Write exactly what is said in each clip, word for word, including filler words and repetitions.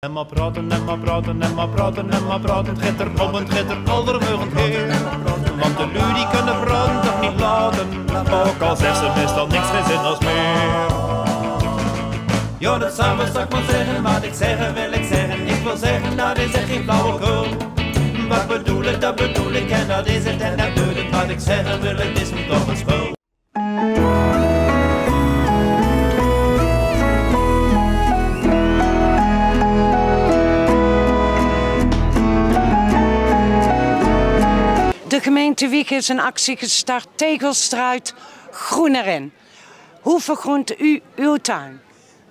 En maar praten, en maar praten, en maar praten, en maar praten. Het gaat er om, het gaat er aldermeugend heen. Want de lui die kunnen praten toch niet laten. Ook al zegt ze meestal niks geen zin als meer. Ja, dat samen zal ik maar zeggen, wat ik zeggen wil ik zeggen. Ik wil zeggen, dat is echt geen flauwekul. Wat bedoel ik, dat bedoel ik en dat is het en dat doet het. Wat ik zeggen wil, het is me toch een spul. De gemeente Wieg is een actie gestart, tegelstruit, groen erin. Hoe vergroent u uw tuin?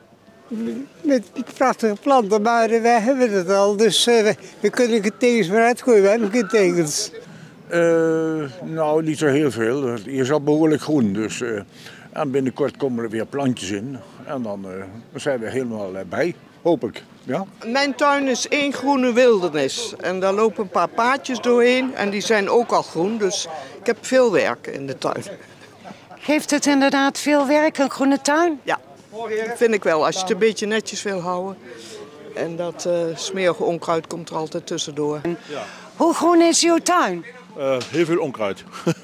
Met prachtige planten, maar wij hebben het al, dus uh, we kunnen geen tegels meer uitgooien, we hebben geen tegels. Uh, nou, niet zo heel veel. Hier is al behoorlijk groen, dus uh, en binnenkort komen er weer plantjes in. En dan uh, zijn we helemaal uh, bij, hoop ik. Ja? Mijn tuin is één groene wildernis en daar lopen een paar paadjes doorheen en die zijn ook al groen, dus ik heb veel werk in de tuin. Geeft het inderdaad veel werk, een groene tuin? Ja, vind ik wel, als je het een beetje netjes wil houden. En dat uh, smerige onkruid komt er altijd tussendoor. Ja. Hoe groen is uw tuin? Uh, heel veel onkruid.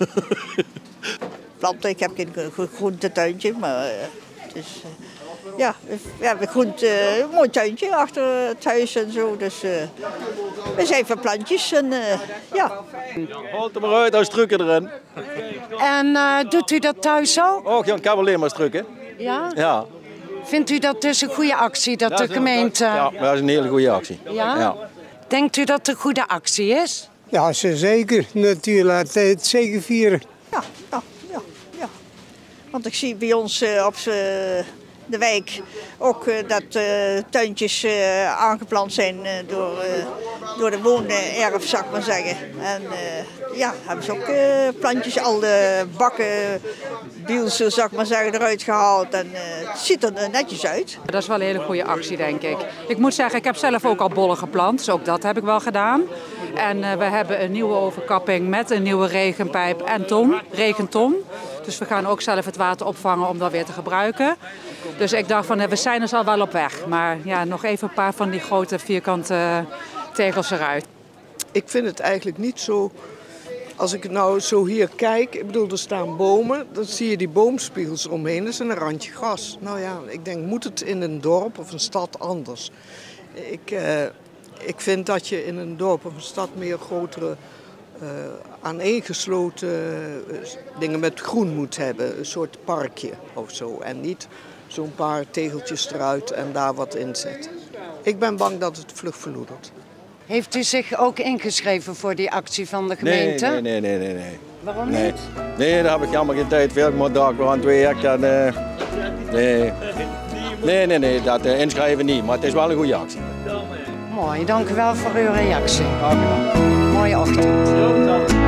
Planten, ik heb geen groentetuintje, maar uh, het is... Uh... Ja, we hebben groent, uh, een mooi tuintje achter het huis en zo. Dus uh, we zijn van plantjes en uh, ja. Houd er maar uit, als strukken erin. En uh, doet u dat thuis ook? Oh, ik heb alleen maar strukken. Ja? Ja. Vindt u dat dus een goede actie, dat de gemeente... Ja, dat is een hele goede actie. Ja? Ja. Denkt u dat het een goede actie is? Ja, zeker. Natuurlijk, het zeker vieren. Ja, ja, ja, ja. Want ik zie bij ons uh, op z'n... de wijk ook uh, dat uh, tuintjes uh, aangeplant zijn uh, door, uh, door de woonerf, zou ik maar zeggen. En uh, ja, hebben ze ook uh, plantjes, al de bakken, bielsen, zou ik maar zeggen, eruit gehaald. En uh, het ziet er uh, netjes uit. Dat is wel een hele goede actie, denk ik. Ik moet zeggen, ik heb zelf ook al bollen geplant, dus ook dat heb ik wel gedaan. En uh, we hebben een nieuwe overkapping met een nieuwe regenpijp en ton, regenton. Dus we gaan ook zelf het water opvangen om dat weer te gebruiken. Dus ik dacht van, we zijn dus al wel op weg. Maar ja, nog even een paar van die grote vierkante tegels eruit. Ik vind het eigenlijk niet zo, als ik nou zo hier kijk, ik bedoel, er staan bomen, dan zie je die boomspiegels eromheen, dat is een randje gras. Nou ja, ik denk, moet het in een dorp of een stad anders? Ik, uh, ik vind dat je in een dorp of een stad meer grotere... Uh, aaneengesloten uh, dingen met groen moet hebben, een soort parkje of zo. En niet zo'n paar tegeltjes eruit en daar wat in zetten. Ik ben bang dat het vlug verloedert. Heeft u zich ook ingeschreven voor die actie van de gemeente? Nee, nee, nee, nee, nee. Waarom nee. niet? Nee, daar heb ik helemaal geen tijd voor. Ik moet daar gewoon twee hectare. Nee. Nee. Nee, nee, nee, dat uh, inschrijven niet, maar het is wel een goede actie. Mooi, dank u wel voor uw reactie. Graag gedaan. Mooie ochtend.